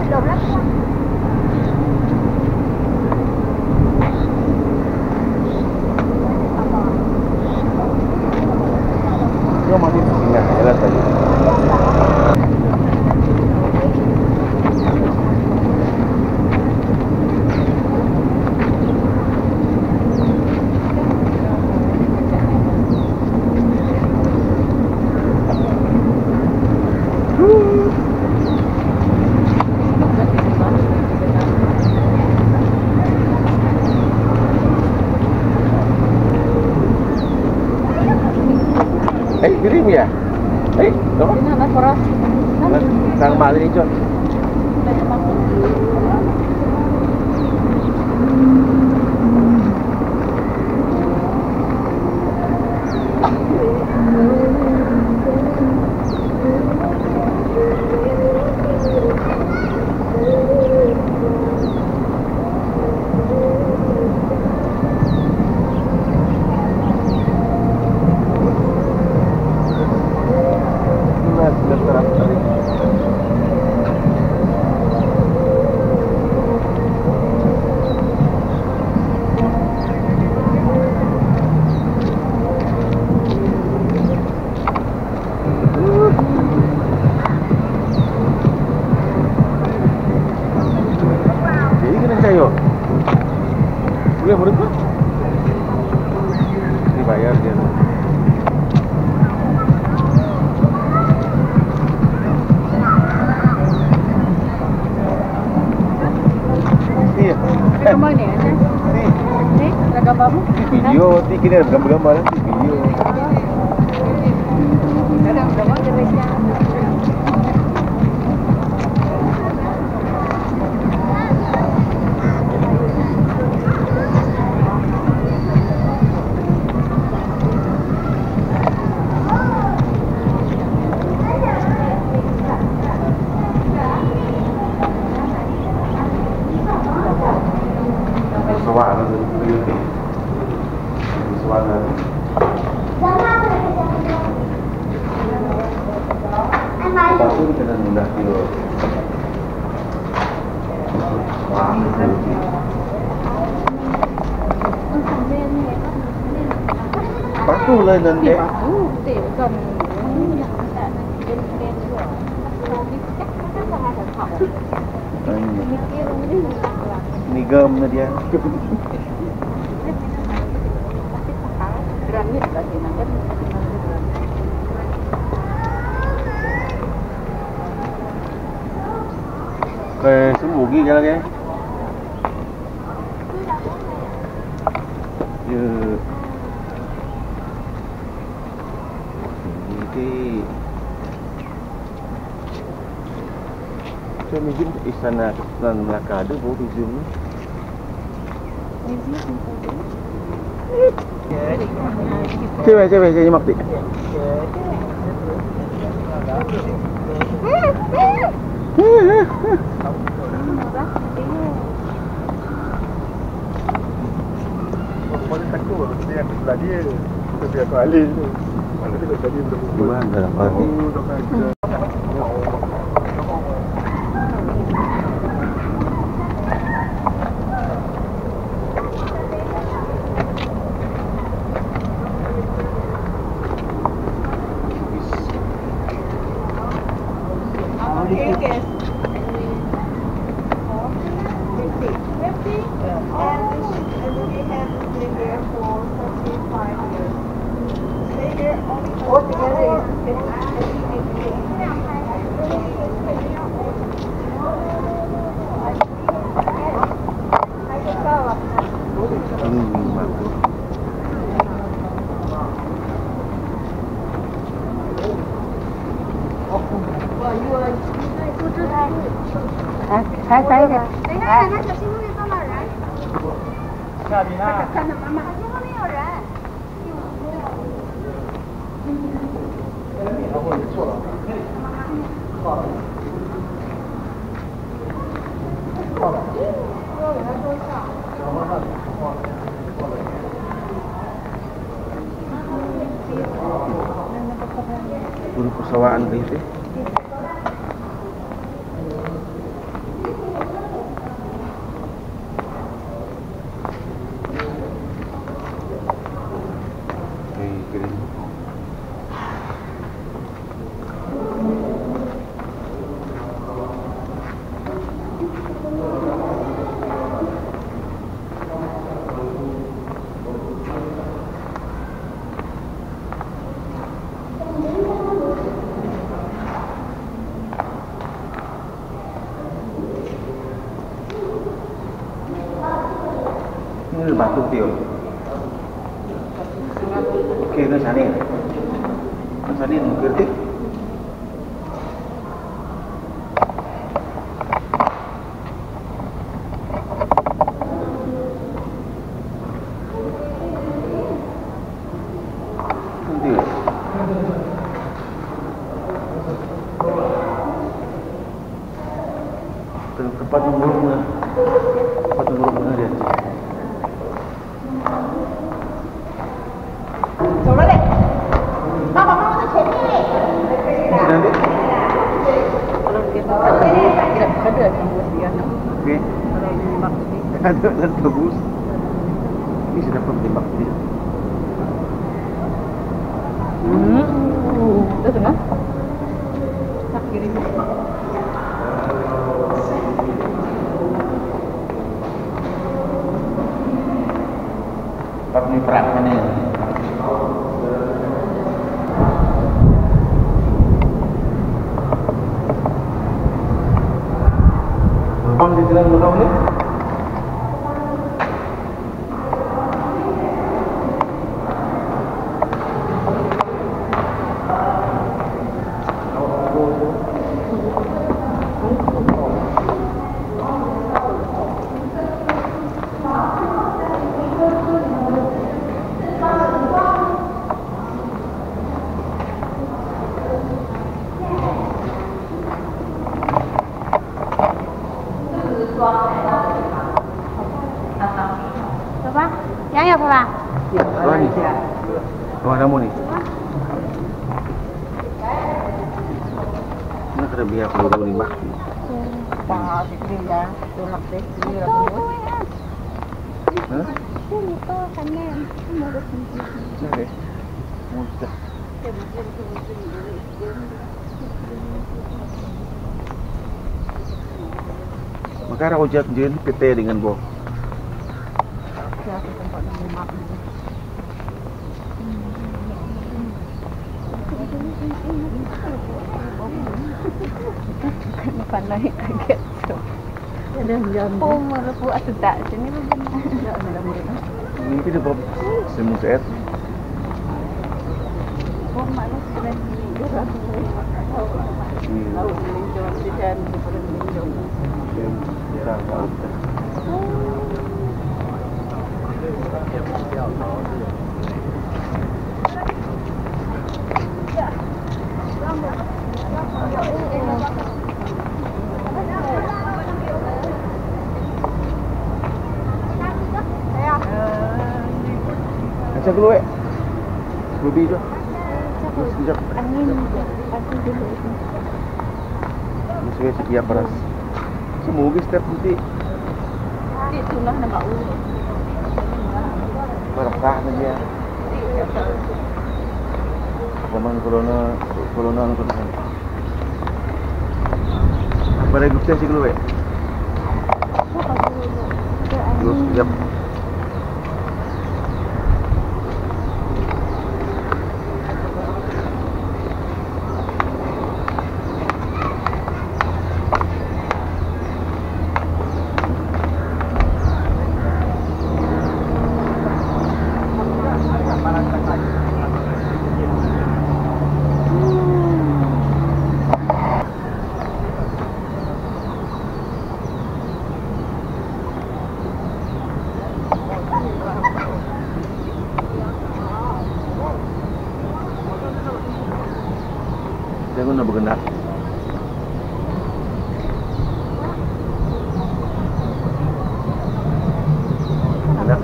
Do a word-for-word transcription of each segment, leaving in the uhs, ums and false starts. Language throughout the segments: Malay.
Belum lah. Kau masih ingat jalan tadi. Eh, kirim ya? Eh, tolong. Ini apa poros? Sang mak ni John. Boleh menurut kau? Dibayar dia. Iya. Gambar ni ada. Ni. Ni ada gambarmu? Video, ni kini ada gambar-gambar nanti video. Ada gambar jenisnya. Suara tu, suara. Tapi kita dah mudah kilo. Batu lah dan dek. Batu, dek bukan. Ni gam na dia. Granit lagi nanti. Kaya sembuh gigi lagi. Ya. Ini. Saya mungkin istana Sultan Malaka ada bawa museum ni. Cewek, cewek, saya nyemak dik. Boleh takut, dia yang sebelah dia. Kita biar kau alih tu. Mana dia tadi berapa? Dua dalam pagi. Oh, dah kena. Saya saya kan. Guru persawaan gitu. Ini batu tiul. Oke, ini sana. Sana ini ngerti? Tempat nunggu mana? Tempat nunggu mana dia? Coba deh. Papa mau ke sini. Nanti? Kalau kita tidak ada tembus dia. Oke. Kalau ini maksudnya Ada dan tebus. Ini sudah pertimbang dia. Hmm. Itu tengah. Tak kiri. Tapi berat mana? Bang di jalan mana ni? Papa, yang ya Papa? Tuan ni. Tuan kamu ni. Nak kena biar aku dulu ni, Mbak. Pak Fikri ya, tolak Fikri rambut. Hah? Sini tu kanan. Mau sini. Okey. Mudah. Maka aku jat jen pete dengan bo. Siapa tempat yang mak ni? Pandai kaget tu. Ada jam. Oh, melepuh atau tak? Sini pun Tak ada murid. Ini kita bob semua set. oh malu sudah tidur aku. Tahu melinjau dan daripada melinjau. Ya, tahu. Macam dulu eh. Lebih tu. Sekejap. Angin pasti dulu itu. Sesuai sekian beras. Semoga step nanti Itu lah nama urut. berkah saja. Zaman corona, corona tu kan. Apa lagi kita sih dulu eh? Dulu sekejap. Jangan nak bergendak. Gendak.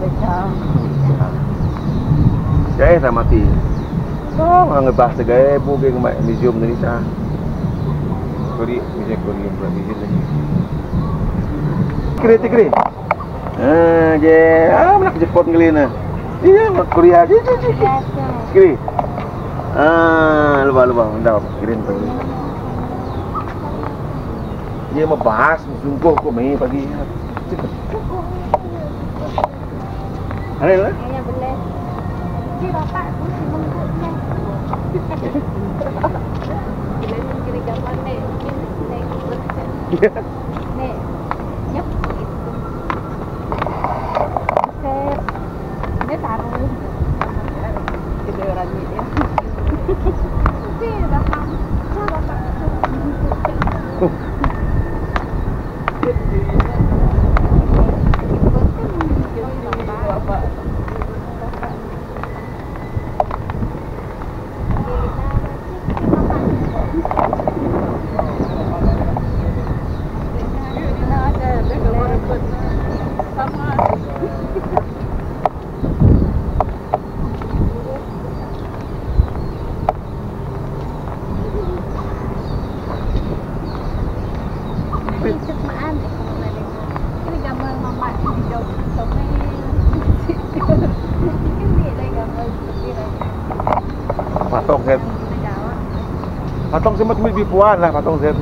Saya dah mati. So, orang ngebahas segala bukan kemat museum Indonesia. Korea, museum Korea pula museum lagi. Kiri, kiri. Ah, je. Ah, nak Jepun kali na. Iya, Korea je, je, je. Kiri. Ah, lupa lupa, dah kirim tu. Dia mau bahas sungguh kok main pagi. Ada lah. Ayah boleh. Si bapak tu si menggutnya. Bila ni kiri gambar ni, ni ni. Nyap itu. Set. taruh. Kita orang ni dia. Tapi bapak, saya bapak tu. Bapak. Patong Zen. Patong Zen macam lebih puan lah patong Zen.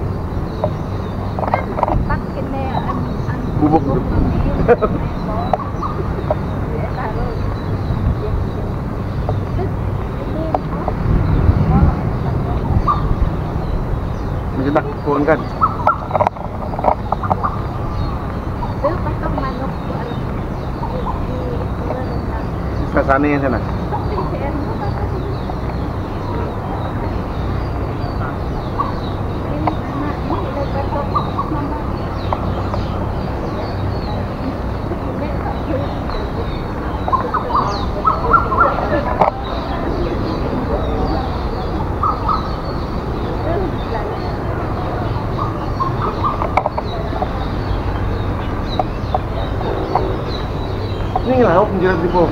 Bubuk tu. Macam tak kurang kan? Sana yang sana. Ini lah penjilat tipu.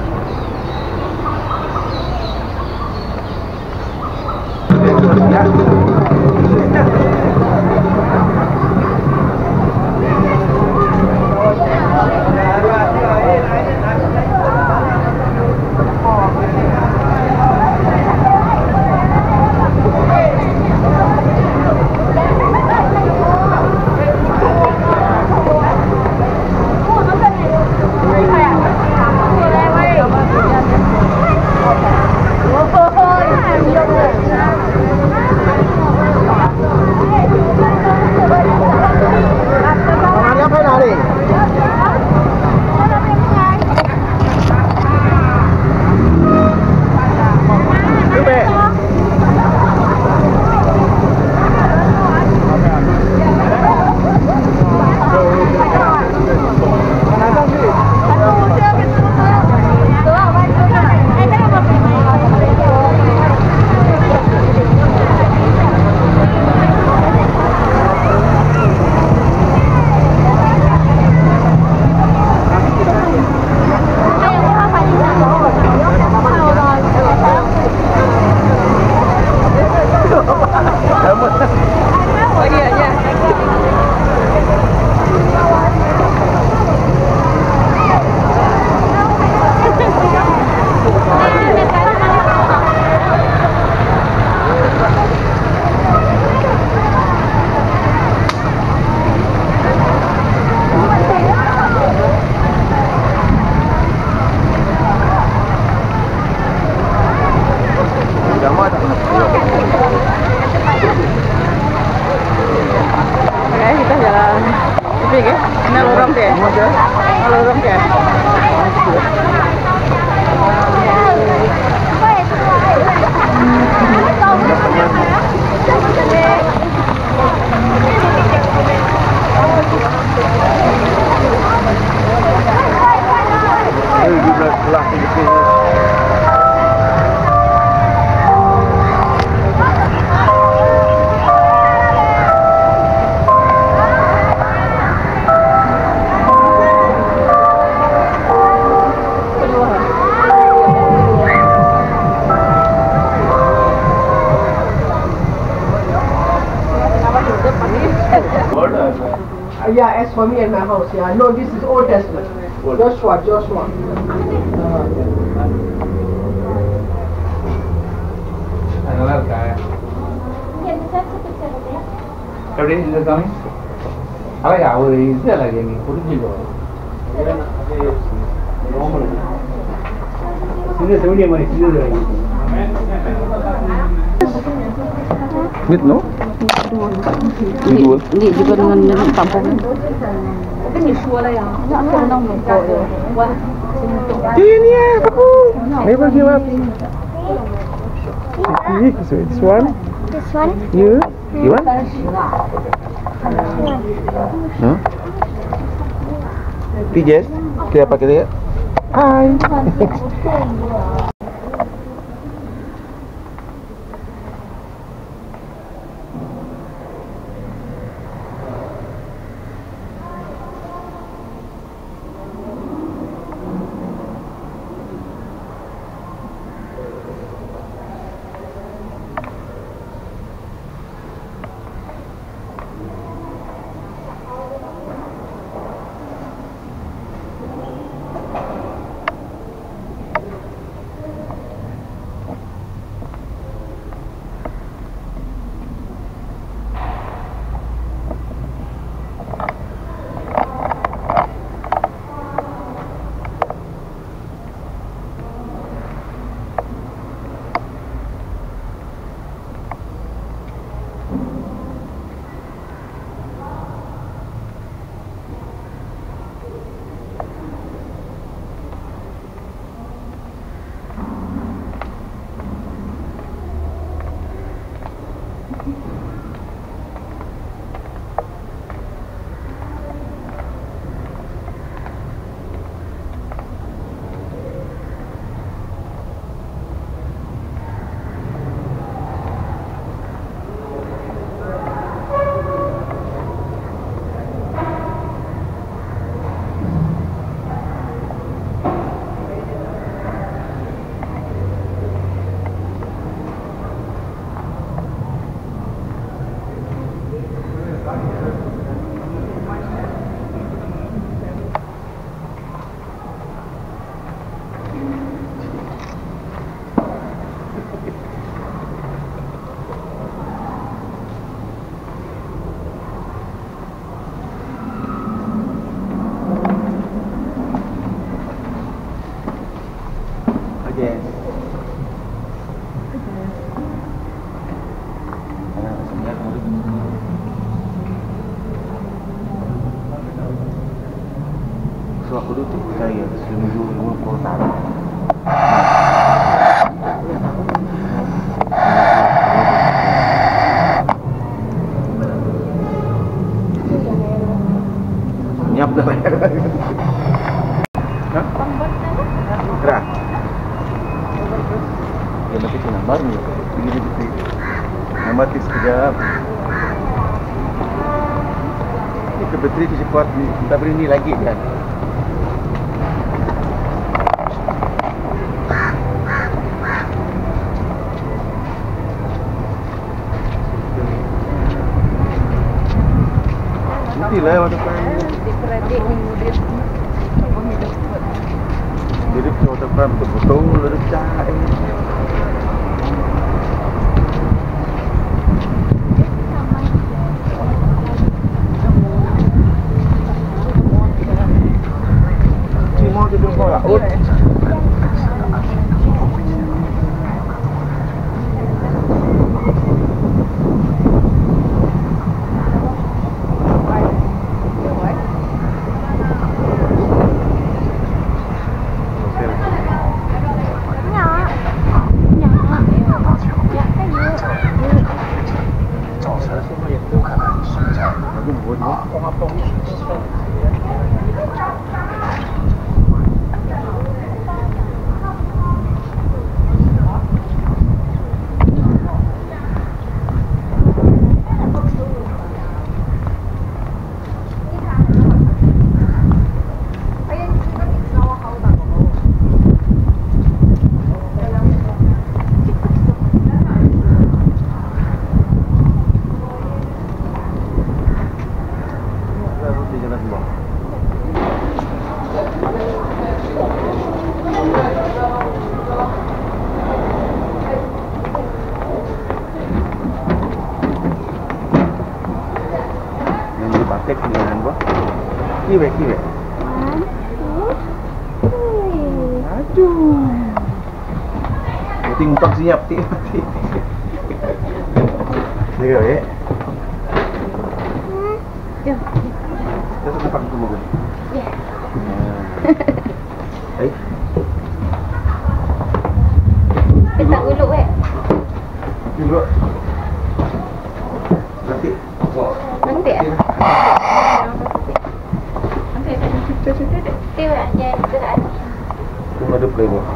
Yeah, as for me and my house, yeah. No, this is Old Testament. Old. Joshua, Joshua. Malaka. எப்படி இந்த சாமி அழகா ஒரு இது அழகு நீ புரிஞ்சுக்கோ சின்ன செவடிய மாதிரி சின்னது Mit no? Ini, ini juga dengan kampung. 跟你说了呀，不能弄狗的，我。 Ini ya, aku. Ni bagi apa? This one. This one? You? You want? Huh? Tijes? Kita pakai dia. Hai. So aku dulu tu percaya seminggu dua puluh tahun. Nyap dah. Hah? Kerah. Ya nanti tu nambar ni. Begini begini. Nambar tu sekejap. Ini ke bateri tu cepat ni. Tak beri ni lagi kan. Lah waktu kan diperadik minggu dia jadi waktu kan betul-betul lecah eh cuma dia kau lah tek dengan gua. Kiwe kiwe. One, two, three. Aduh. Ting tak siap tik tik. Ni ke? Ya. Saya sudah pakai semua kan? Ya. Baik. Kita uluk eh. Juga. Nanti. Nanti ah. Nanti ada cerita-cerita dek. Tengok aja gerak. Tunggu ada play ni.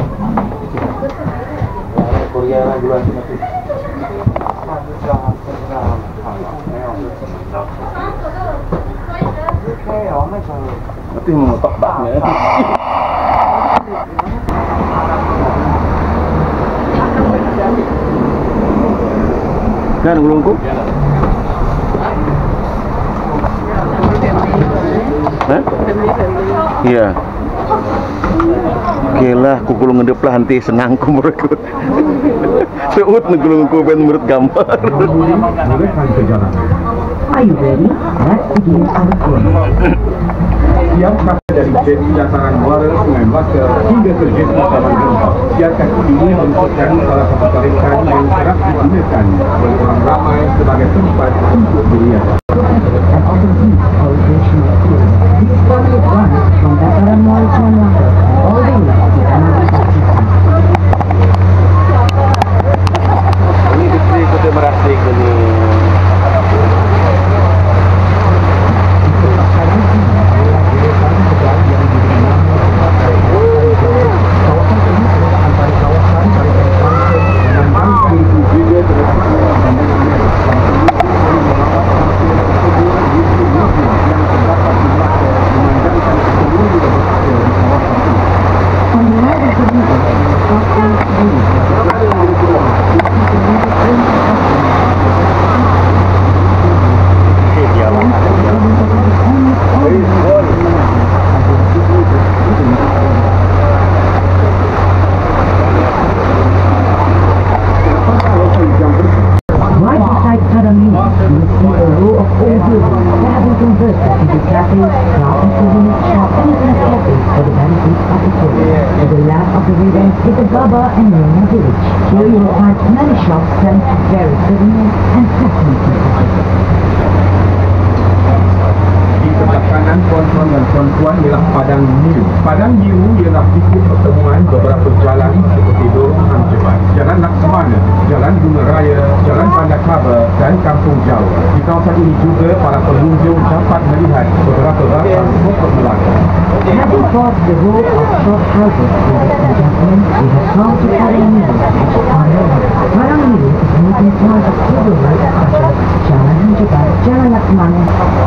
Korea lah dulu nanti. Nanti mau tak-taknya. Kan ulungku? Hah? Iya. Okeylah, ku kulung ngedep lah nanti senang ku mereka. Seut ngulung ku ben menurut gambar. Are you ready? Let's begin our tour. Siap sampai dari jet dataran muara Sungai Malaka hingga ke jet taman gempa. Siapkan ini merupakan salah satu tarikan yang kerap digunakan oleh orang ramai sebagai tempat untuk beriadah. An open beach recreational tour. This tour is run from Dataran Muara Sungai Malaka all the way to Malaka. Ini istri kita merasik ini. Here you will find many shops selling various souvenirs and festive pieces. Di sebelah kanan tuan-tuan dan puan-puan ialah Padang Biru. Padang Biru ialah titik pertemuan beberapa jalan seperti Lorong Anjebat, Jalan Laksmana, Jalan Bunga Raya, Jalan Bandar Kaba dan Kampung Jawa. Di kawasan ini juga para pengunjung dapat melihat beberapa ragam pokok Melaka. Having crossed the road of short houses, ladies and gentlemen, we have come to Padang Biru, which is on the road. Padang Biru is meeting point of several roads such as Jalan Anjebat, Jalan Laksmana.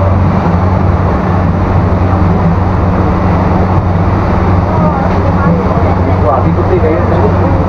Wah, itu sih kayaknya.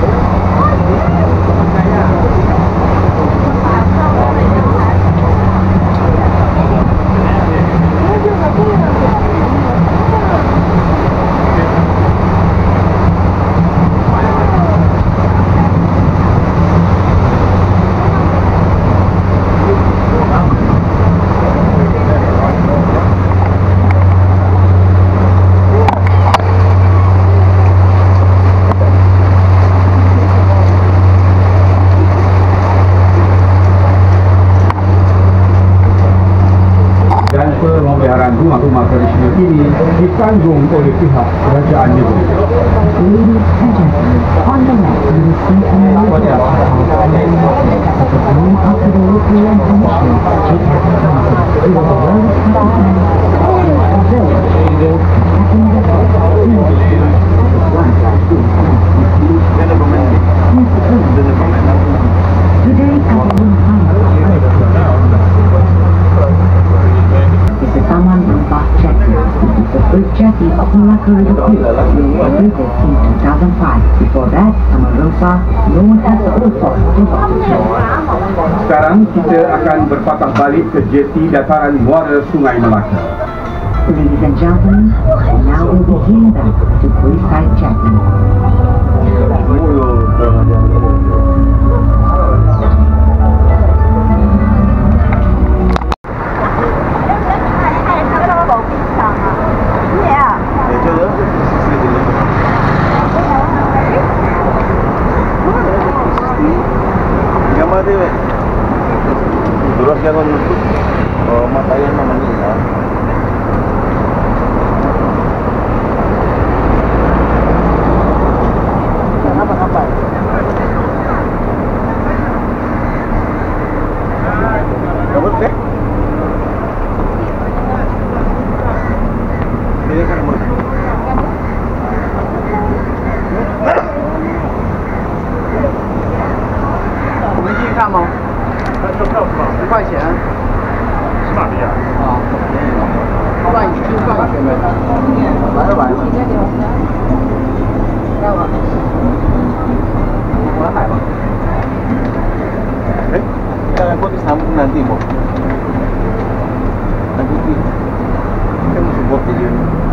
Rumah-rumah tradisional ini ditanggung oleh pihak kerajaan negeri. Ladies and gentlemen, on the left you will see a memorial of Malaka, which is named after the local land commissioner, J F Thompson. He was a well-respected man, a village, road, attacking the road, one by two, today at the Room is the Taman Rempah Jetty. It is the first jetty of Malaka River Cruise. It was built in two thousand five. Before that, Taman Rempah, known as the Old Port, Sekarang kita akan berpatah balik ke jetty dataran muara Sungai Malaka. Ladies and gentlemen, and now we'll be heading back to Buriside Jetty. Gambar dia, terus jangan oh matanya namanya. yun.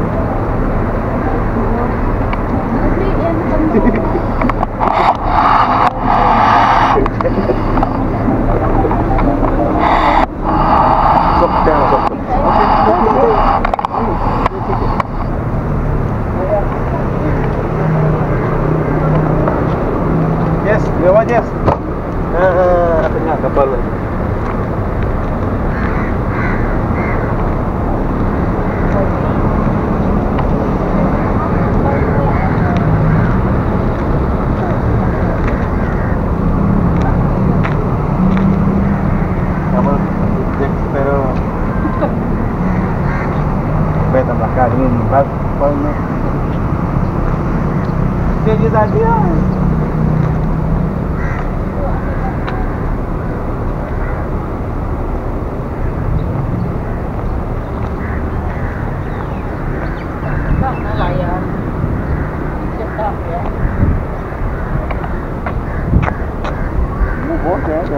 Sok jangan sok. Yes, lewat yes. Ah, tengah kapal. Ini pas palnya. Jadi tadi ya. Mana layar? Cepat ya. Ini boleh ya.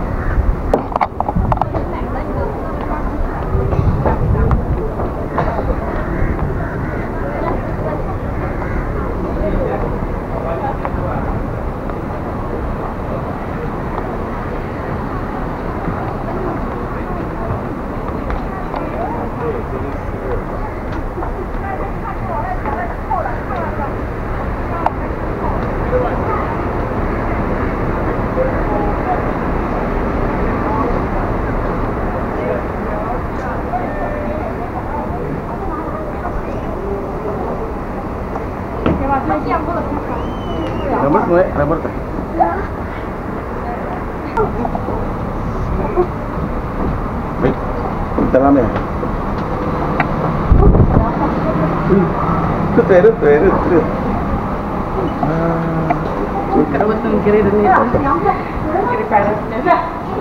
Nomor gue, nomor teh. Baik, dalam ya. Itu terus, terus, terus. Kalau betul kiri dan itu, kiri parasnya.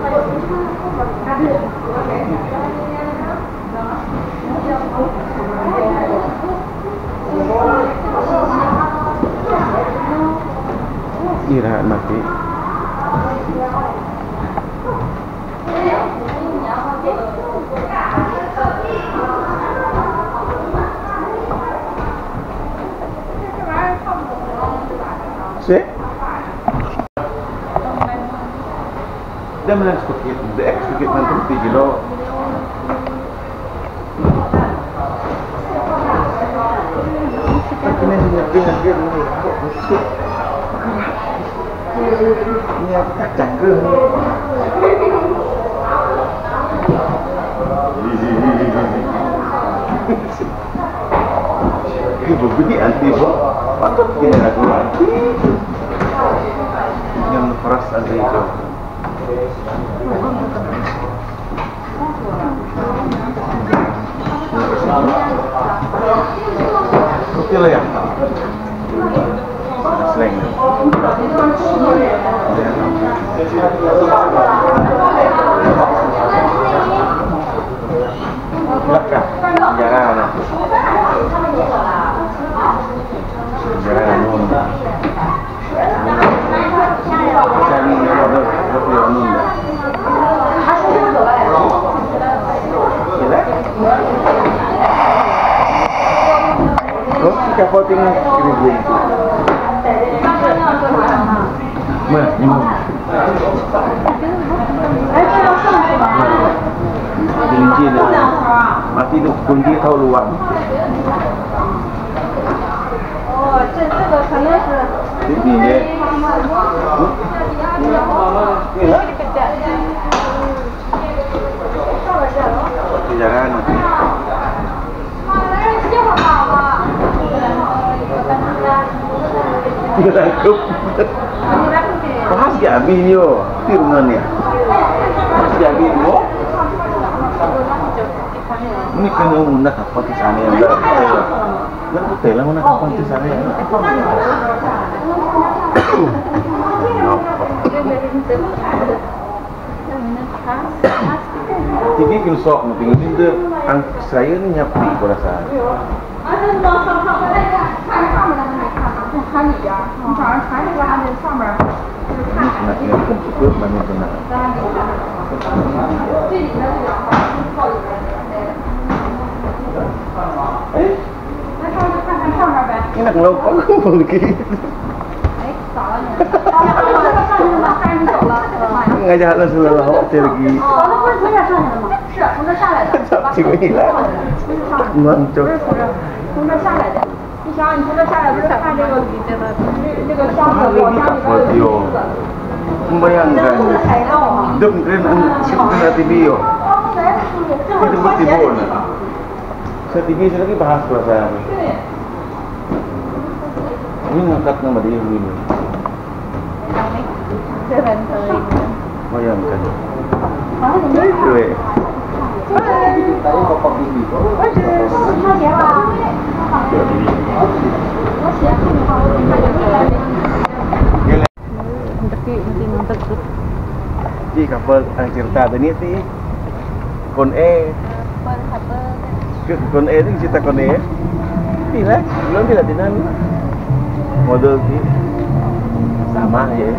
Irahan mati. See? Dia menang sedikit, dia sedikit nanti tiga kilo. Ini hanya pinggir ini, kok besar. Ini aku tak jangka. Ini berbunyi anti bro. Patut ini lagu anti. Yang keras anti itu. Oke lah ya. Slang. Malaka, penjara mana? Penjara Nun. Cari order, order Nun. Oh, kita voting ini dulu. Mana? Ini. Kunci dah. Mati tu kunci tahu luar. Oh, 这这个可能是。 Ini je. Jalan. Tangkap. Bahas ya video, firmannya. Bahas ya video. Ini kena muna kapal di sana yang dah. Nak hotel lah muna kapal di sana yang. Tinggi kilsok, tinggi itu ang saya ni nyapi pada saat. Nak yang cukup mana benar. Eh? Enak ngelopok mungkin. Ngajak lah sudah lawak dia lagi. Cik ni lah. Mantap. 从这下来的，你想，你从这下来不是看这个这个箱子，我箱里边有金子。 Membayangkan hidup kena kena T V yo. Itu bukti bon. Saya T V saya lagi bahas bahasa. Ini ngangkat nama dia ini. Bayangkan. Tuh. Tadi bapak ini. Ji kapal ang cerita tadi ti kon E. Ke kon E ni cerita kon E. Tidak, belum tidak dinan. Model ti sama ya.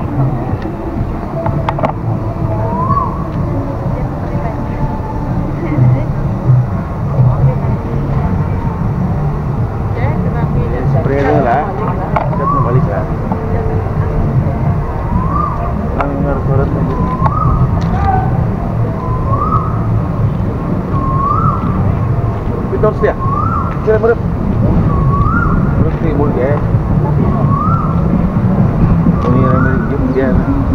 Spray lah. Kita balik lah. Langgar surat aja. Terus ya. Kira berapa? Terus ni boleh ya. Ini yang dari game dia.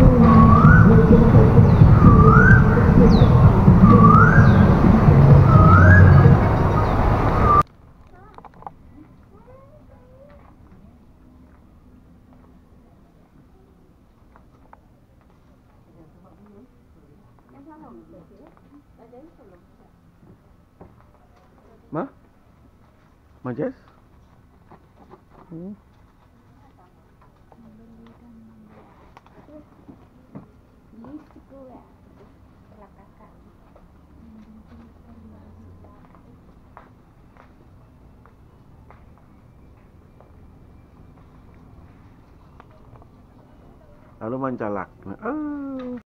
Ma? Majes? Hmm. Lalu mencalak. Ah.